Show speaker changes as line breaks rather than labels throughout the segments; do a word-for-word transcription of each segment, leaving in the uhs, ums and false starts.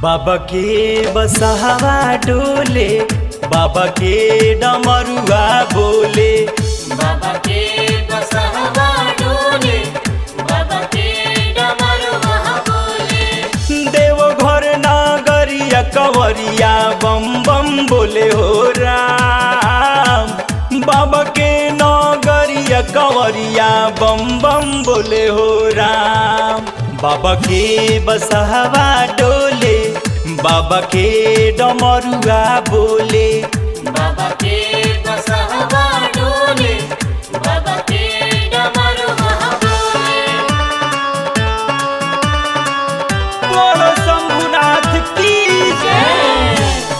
बाबा के बसहवा डोले, बाबा के डमरुआ बोले।
बाबा के बसहवा डोले, बाबा के डमरुआ बोले।
देवघर नागरिया कंवरिया बम बम बोले हो राम। बाबा के नागरिया कंवरिया बम बम बोले हो राम। बाबा के बसहवा डोले, बाबा के डमरुआ बोले।
बाबा के बसहवा डोले, बाबा के डमरुआ बोले।
बोलो शंभुनाथ की जय।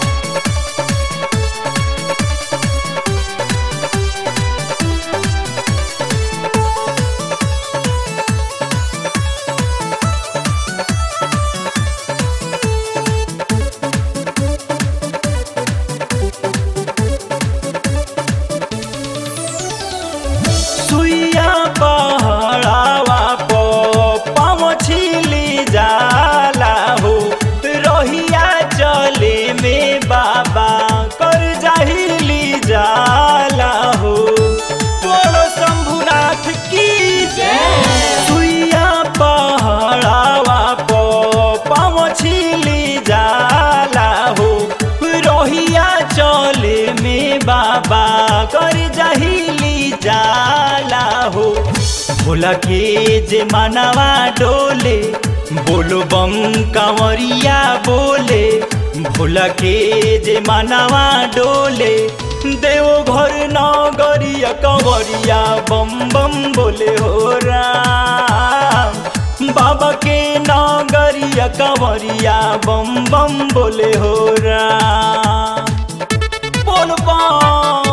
सुइया पहाड़ावा पो पाँव छिली जाला हो, रहिया चले में बाबा कर जाहिली जाला हो। बोलो शंभुनाथ की जय। सुइया पहाड़ावा पो पाँव छिली जाला हो, रहिया चले में बाबा कर जाहिली जाला हो। भोला के जे मनवा डोले, बोलो बम कंवरिया बोले। भोला के जे मनवा डोले, देवघर नागरिया कंवरिया बम बम बोले हो राम। बाबा के नागरिया कंवरिया बम बम बोले हो राम। बोल बम।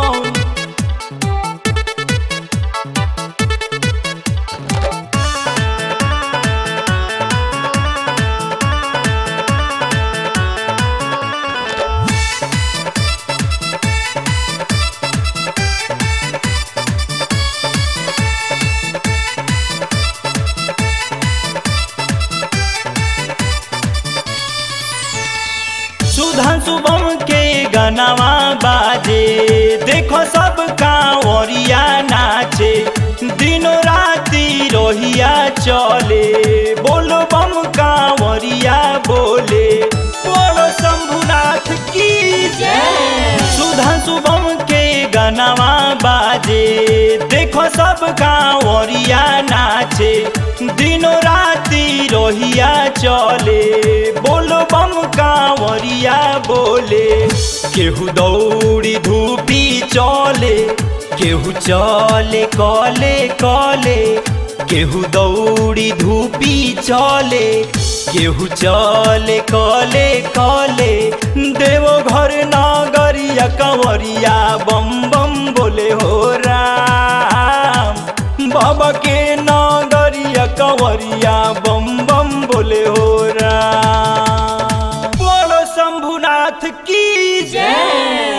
सुधांशु बम के गनवा बाजे, देखो सब कांवरिया नाचे। दिनों राती रोहिया चले, बोलो बम कांवरिया बोले। बोलो शंभुनाथ की जय। सुधांशु बम के गनवा बाजे, देखो सब कांवरिया नाचे। दिनों राती रोहिया चले, बोलो बम कांवरिया बोले। केहू दौड़ी धूपी चले, केहू चले कले कले। केहू दौड़ी धूपी चले, केहू चले कले कले। देवघर नागरिया कंवरिया बम बम बोले हो राम। बाबा के नागरिया कंवरिया बम बम बोले हो राम। बोलो शंभुनाथ की जय।